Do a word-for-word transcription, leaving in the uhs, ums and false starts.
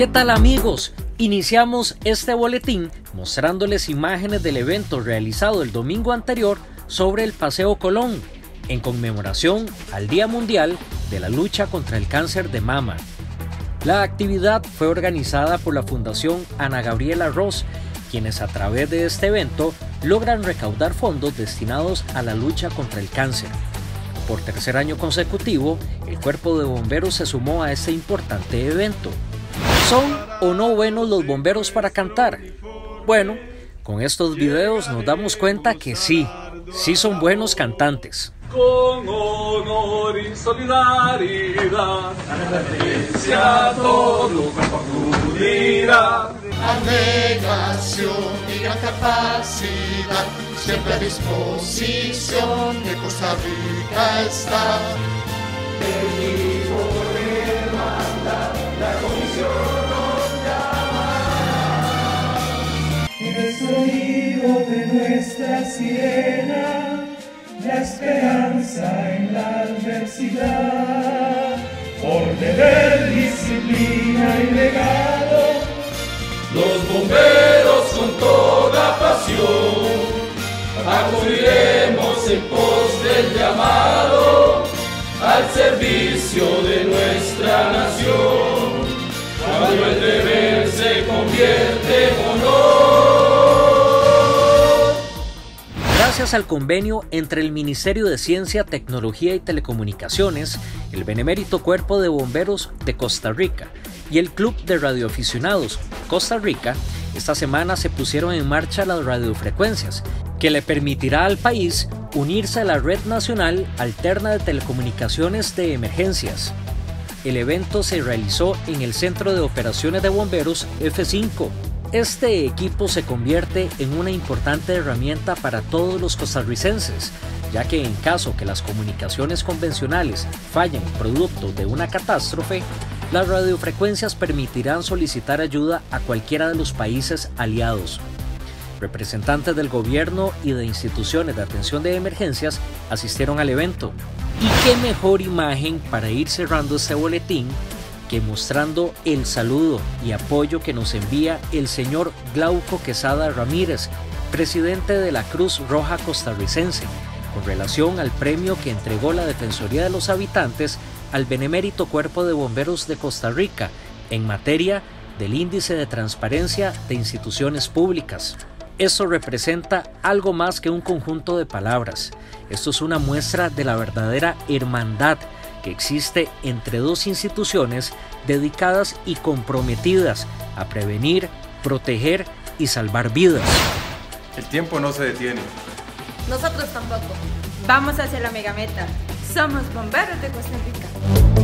¿Qué tal, amigos? Iniciamos este boletín mostrándoles imágenes del evento realizado el domingo anterior sobre el Paseo Colón, en conmemoración al Día Mundial de la Lucha contra el Cáncer de Mama. La actividad fue organizada por la Fundación Ana Gabriela Ross, quienes a través de este evento logran recaudar fondos destinados a la lucha contra el cáncer. Por tercer año consecutivo, el Cuerpo de Bomberos se sumó a este importante evento. ¿Son o no buenos los bomberos para cantar? Bueno, con estos videos nos damos cuenta que sí, sí son buenos cantantes. Con honor y solidaridad, a todo cuerpo acudirá. Abnegación y gran capacidad, siempre a disposición de Costa Rica está. El poder manda, la comisión nos llama. En el sonido de nuestra sirena, la esperanza en la adversidad, por deber, disciplina y legado, los bomberos con toda pasión acudiremos en pos del llamado al servicio de nuestra nación, cuando el deber se convierte en honor. Gracias al convenio entre el Ministerio de Ciencia, Tecnología y Telecomunicaciones, el Benemérito Cuerpo de Bomberos de Costa Rica y el Club de Radioaficionados Costa Rica, esta semana se pusieron en marcha las radiofrecuencias, que le permitirá al país unirse a la Red Nacional Alterna de Telecomunicaciones de Emergencias. El evento se realizó en el Centro de Operaciones de Bomberos F cinco. Este equipo se convierte en una importante herramienta para todos los costarricenses, ya que en caso que las comunicaciones convencionales fallen producto de una catástrofe, las radiofrecuencias permitirán solicitar ayuda a cualquiera de los países aliados. Representantes del gobierno y de instituciones de atención de emergencias asistieron al evento. Y qué mejor imagen para ir cerrando este boletín que mostrando el saludo y apoyo que nos envía el señor Glauco Quesada Ramírez, presidente de la Cruz Roja Costarricense, con relación al premio que entregó la Defensoría de los Habitantes al Benemérito Cuerpo de Bomberos de Costa Rica en materia del Índice de Transparencia de Instituciones Públicas. Esto representa algo más que un conjunto de palabras. Esto es una muestra de la verdadera hermandad que existe entre dos instituciones dedicadas y comprometidas a prevenir, proteger y salvar vidas. El tiempo no se detiene. Nosotros tampoco. Vamos hacia la megameta. Somos bomberos de Costa Rica.